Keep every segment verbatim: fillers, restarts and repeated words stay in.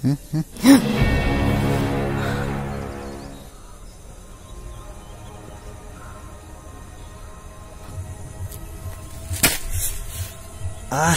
आ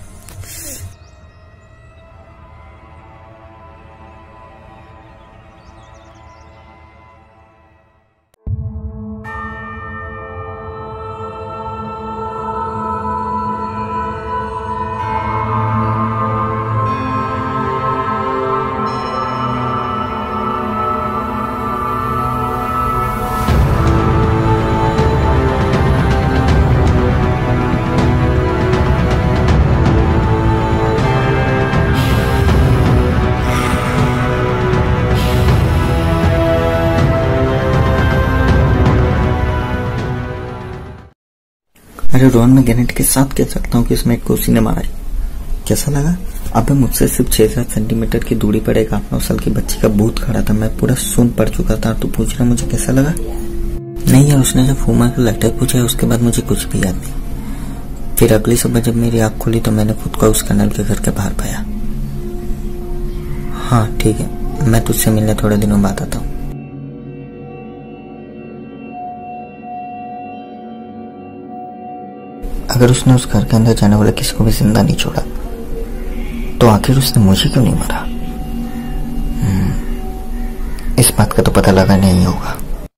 अरे रोहन, मैं गारंटी के साथ कह सकता हूँ कि उसमें एक उसी ने मारा है। कैसा लगा? अबे मुझसे सिर्फ छह सात सेंटीमीटर की दूरी पर एक आठ नौ साल की बच्ची का भूत खड़ा था। मैं पूरा सुन पड़ चुका था। तू पूछ रहा मुझे कैसा लगा? नहीं यार, उसने जब फूमा को लेटर पूछा है उसके बाद मुझे कुछ भी याद नहीं। फिर अगली सुबह जब मेरी आँख खुली तो मैंने खुद को उस कनल के घर के बाहर पाया। हाँ ठीक है, मैं तुझसे मिलने थोड़े दिनों बाद आता हूँ। अगर उसने उस घर के अंदर जाने वाले किसी को भी जिंदा नहीं छोड़ा तो आखिर उसने मुझे क्यों नहीं मारा? इस बात का तो पता लगा नहीं होगा।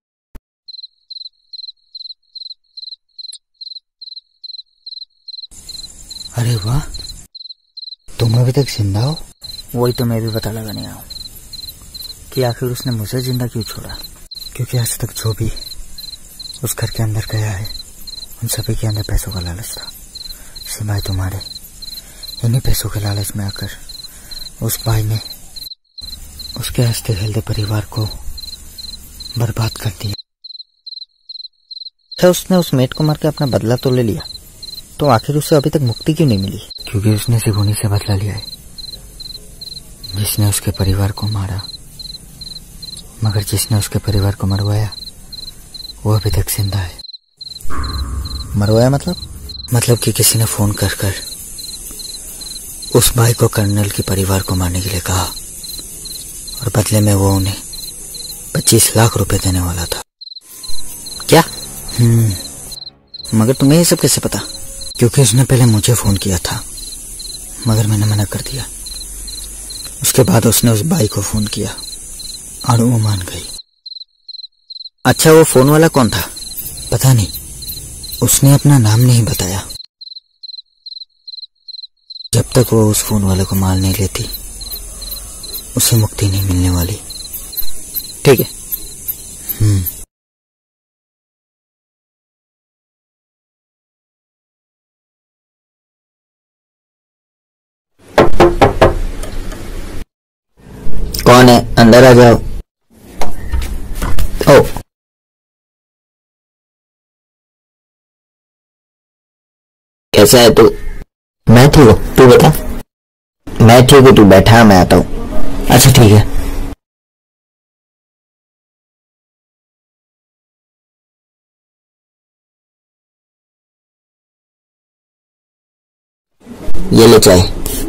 अरे वाह, तुम अभी तक जिंदा हो? वही तो मैं भी पता लगा नहीं आया कि आखिर उसने मुझे जिंदा क्यों छोड़ा। क्योंकि आज तक जो भी उस घर के अंदर गया है उन सभी के अंदर पैसों का लालच था। सिवाय तुम्हारे, इन्हीं पैसों के लालच में आकर उस भाई ने उसके हंसते खेलते परिवार को बर्बाद कर दिया। क्या उसने उस मेट को मार के अपना बदला तो ले लिया, तो आखिर उसे अभी तक मुक्ति क्यों नहीं मिली? क्योंकि उसने सिर्फ उन्हीं से बदला लिया है जिसने उसके परिवार को मारा, मगर जिसने उसके परिवार को मरवाया वो अभी तक जिंदा है। मरवाया मतलब? मतलब कि किसी ने फोन कर कर उस भाई को कर्नल के परिवार को मारने के लिए कहा और बदले में वो उन्हें पच्चीस लाख रुपए देने वाला था। क्या? हम्म मगर तुम्हें ये सब कैसे पता? क्योंकि उसने पहले मुझे फोन किया था मगर मैंने मना कर दिया। उसके बाद उसने उस भाई को फोन किया और वो मान गई। अच्छा, वो फोन वाला कौन था? पता नहीं, उसने अपना नाम नहीं बताया। जब तक वो उस फोन वाले को मार नहीं लेती उसे मुक्ति नहीं मिलने वाली। ठीक है। हम्म कौन है? अंदर आ जाओ। ओ कैसा है तू? मैं ठीक हूँ, तू बता। मैं ठीक हूँ, तू बैठा, मैं आता हूँ। अच्छा ठीक है। ये ले चाय।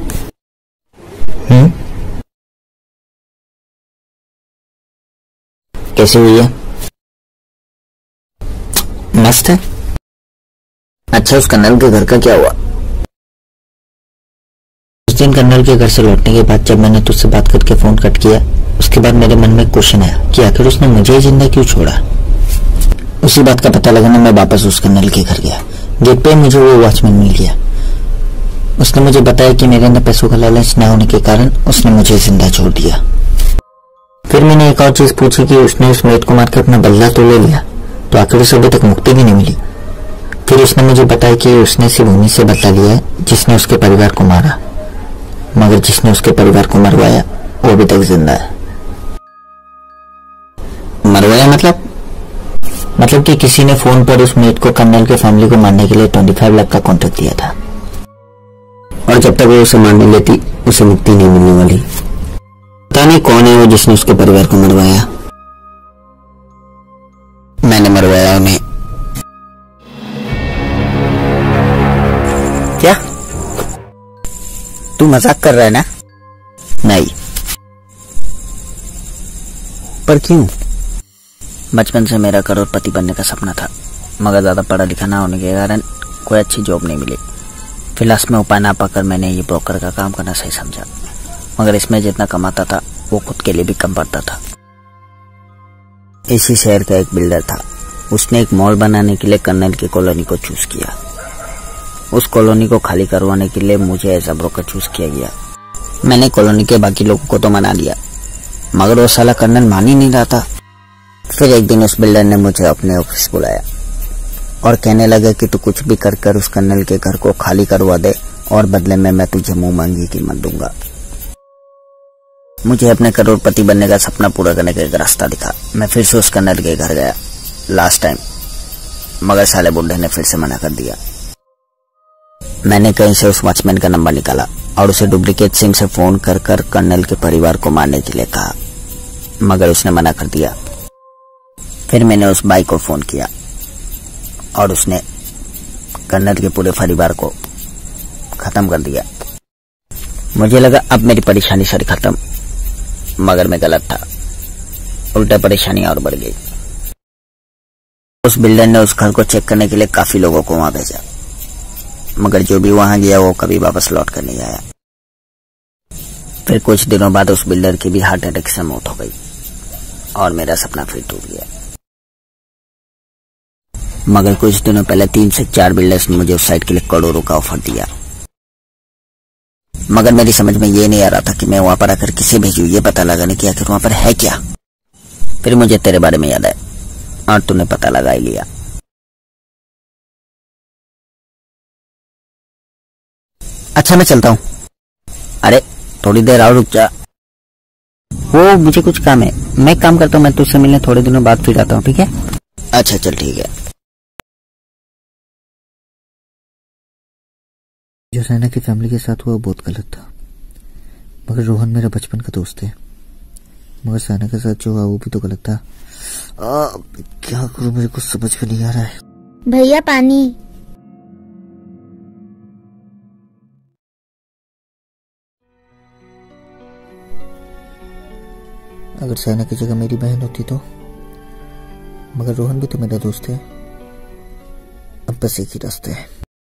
हम्म कैसी हुई है? मस्त है। अच्छा, उस कर्नल के घर का क्या हुआ? उस दिन कर्नल के घर से लौटने के बाद जब मैंने तुझसे बात करके फोन कट किया उसके बाद मेरे मन में एक क्वेश्चन आया कि आखिर उसने मुझे जिंदा क्यों छोड़ा। उसी बात का पता लगाने मैं वापस उस कर्नल के घर गया। गेट पे मुझे वो वॉचमैन मिल गया। उसने मुझे बताया कि मेरे अंदर पैसों का लालच न होने के कारण उसने मुझे जिंदा छोड़ दिया। फिर मैंने एक और चीज पूछी कि उसने उस मेट को मार के अपना बदला तो ले लिया, तो आखिर उसे अभी तक मुक्ति भी नहीं मिली। फिर उसने मुझे बताया कि उसने सिर्फ उन्हीं से बदला लिया है जिसने उसके परिवार को मारा, मगर जिसने उसके परिवार को मरवाया वो अभी तक जिंदा है। मरवाया मतलब? मतलब कि किसी ने फोन पर उस मेट को कर्नल के फैमिली को मारने के लिए पच्चीस लाख का कॉन्ट्रैक्ट दिया था और जब तक वो उसे मार नहीं लेती उसे मुक्ति नहीं मिलने वाली। पता नहीं कौन है वो जिसने उसके परिवार को मरवाया। मैंने मरवाया उन्हें। क्या तू मजाक कर रहा है ना? नहीं, पर क्यों? बचपन से मेरा करोड़पति बनने का सपना था, मगर ज्यादा पढ़ा लिखा ना होने के कारण कोई अच्छी जॉब नहीं मिली। फिर लास्ट में उपाय ना पाकर मैंने ये ब्रोकर का काम करना सही समझा, मगर इसमें जितना कमाता था वो खुद के लिए भी कम पड़ता था। इसी शहर का एक बिल्डर था, उसने एक मॉल बनाने के लिए कर्नल की कॉलोनी को चूज किया। उस कॉलोनी को खाली करवाने के लिए मुझे एज अ ब्रोकर चूज किया गया। मैंने कॉलोनी के बाकी लोगों को तो मना लिया, मगर वो साला कर्नल मान ही नहीं रहा था। फिर एक दिन उस बिल्डर ने मुझे अपने ऑफिस बुलाया और कहने लगा कि तू कुछ भी कर कर उस कर्नल के घर को खाली करवा दे और बदले में मैं तुझे मुंह मांगी कीमत दूंगा। मुझे अपने करोड़पति बनने का सपना पूरा करने का एक रास्ता दिखा। मैं फिर से उस कर्नल के घर गया लास्ट टाइम, मगर साले बुड्ढे ने फिर से मना कर दिया। मैंने कहीं से उस वॉचमैन का नंबर निकाला और उसे डुप्लीकेट सिम से फोन कर कर कर्नल के परिवार को मारने के लिए कहा, मगर उसने मना कर दिया। फिर मैंने उस बाई को फोन किया और उसने कर्नल के पूरे परिवार को खत्म कर दिया। मुझे लगा अब मेरी परेशानी सारी खत्म, मगर मैं गलत था। उल्टा परेशानी और बढ़ गई। उस बिल्डर ने उस घर को चेक करने के लिए काफी लोगों को वहां भेजा, मगर जो भी वहां गया वो कभी वापस लौट कर नहीं आया। फिर कुछ दिनों बाद उस बिल्डर की भी हार्ट अटैक से मौत हो गई और मेरा सपना फिर टूट गया। मगर कुछ दिनों पहले तीन से चार बिल्डर्स ने मुझे उस साइट के लिए करोड़ों का ऑफर दिया, मगर मेरी समझ में ये नहीं आ रहा था कि मैं वहां पर आकर किसे भेजूं, ये पता लगाने की आखिर वहां पर है क्या। फिर मुझे तेरे बारे में याद आया और तूने पता लगा ही लिया। अच्छा मैं चलता हूँ। अरे थोड़ी देर और रुक जा, वो मुझे कुछ काम है। मैं काम करता हूँ, मैं तुझसे मिलने थोड़े दिनों बाद फिर आता हूँ, ठीक है? अच्छा चल ठीक है। जो सैना की फैमिली के साथ हुआ बहुत गलत था, मगर रोहन मेरा बचपन का दोस्त है। मगर सैना के साथ जो हुआ वो भी तो गलत था। आ, क्या करूं, मेरे को समझ में नहीं आ रहा है। भैया पानी। अगर सैना की जगह मेरी बहन होती तो, मगर रोहन भी तो मेरा दोस्त है। अब बस एक ही रास्ता है।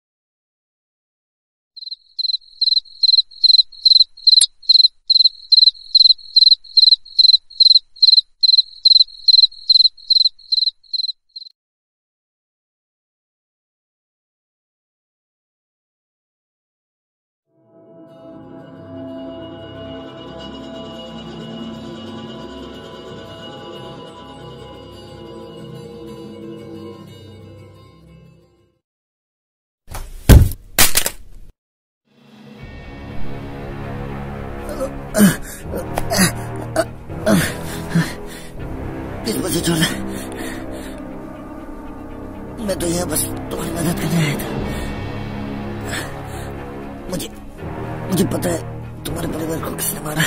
प्लीज मुझे छोड़, मैं तो यहाँ बस तुम्हारी मदद करने आया था। मुझे मुझे पता है तुम्हारे परिवार को किसने मारा।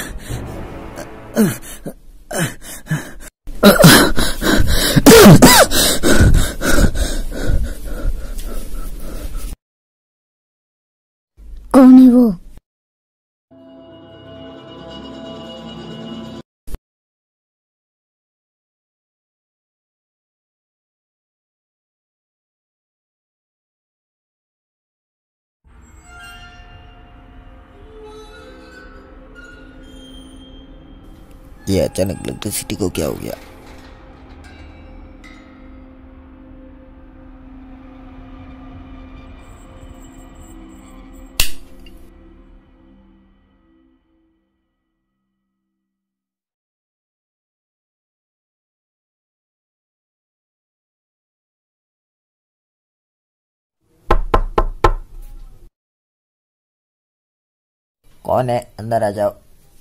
कौन है वो? ये अचानक इलेक्ट्रिसिटी को क्या हो गया? कौन है? अंदर आ जाओ।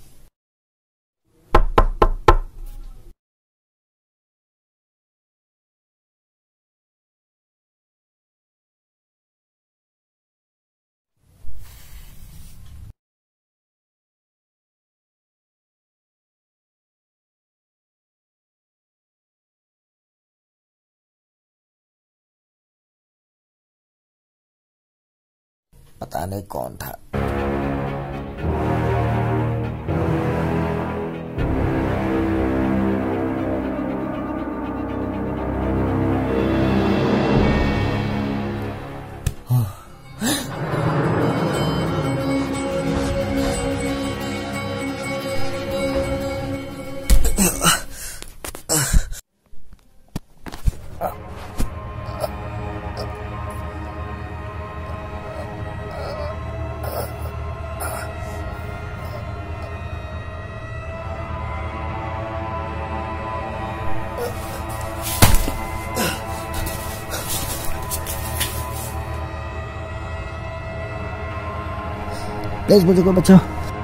पता नहीं कौन था। प्लीज मुझे कोई बचाओ,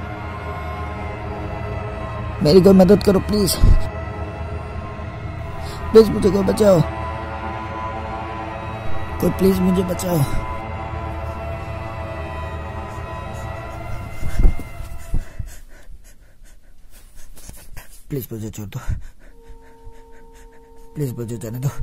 मेरी कोई मदद करो प्लीज, प्लीज मुझे कोई बचाओ, कोई प्लीज मुझे बचाओ। प्लीज मुझे छोड़ दो, प्लीज मुझे जाने दो।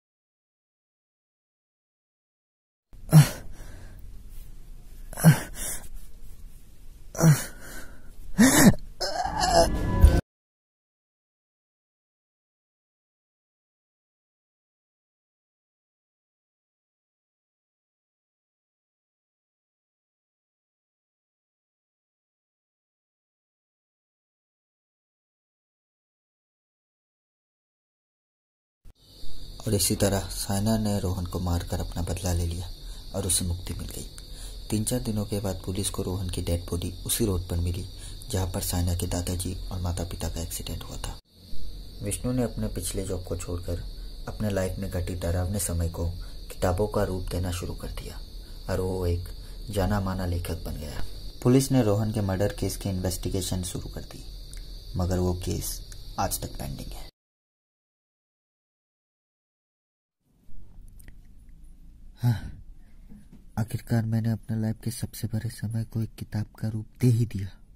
और इसी तरह साइना ने रोहन को मारकर अपना बदला ले लिया और उसे मुक्ति मिल गई। तीन चार दिनों के बाद पुलिस को रोहन की डेड बॉडी उसी रोड पर मिली जहां पर साइना के दादाजी और माता पिता का एक्सीडेंट हुआ था। विष्णु ने अपने पिछले जॉब को छोड़कर अपने लाइफ में घटित डरावने समय को किताबों का रूप देना शुरू कर दिया और वो एक जाना माना लेखक बन गया। पुलिस ने रोहन के मर्डर केस की इन्वेस्टिगेशन शुरू कर दी, मगर वो केस आज तक पेंडिंग है। हाँ, आखिरकार मैंने अपने लाइफ के सबसे बड़े समय को एक किताब का रूप दे ही दिया।